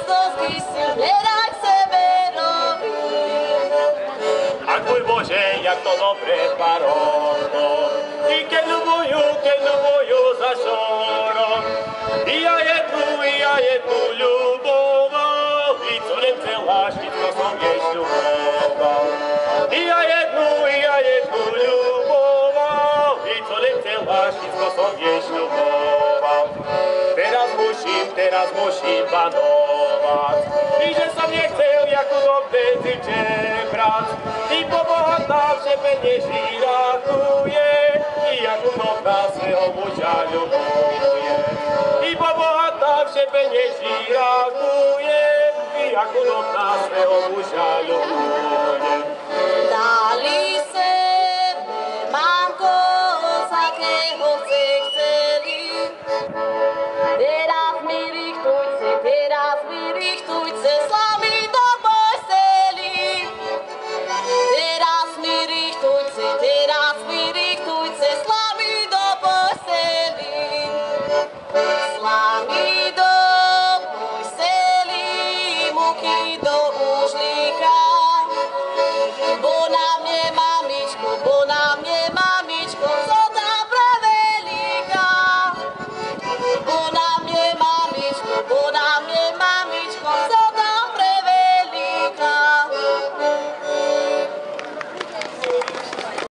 Kráľovský syn, nedaj Severovi. Ach môj Bože, jak to dobre baronko, i keď ľubujú za šorom, i ja jednu ľuboval, i co len celá všetko som jej šľuboval. I ja jednu ľuboval, i co len celá všetko som jej šľuboval. Teraz musím banovať, i že som nechcel jakú obdeci čebrať, i pobohatá vše penieží rakuje, i jakú dobrá svého muža ľubuje. I pobohatá vše penieží rakuje, i jakú dobrá svého muža ľubuje. Dali sebe, mamko, z akého si chceli. Teraz mi richtujte,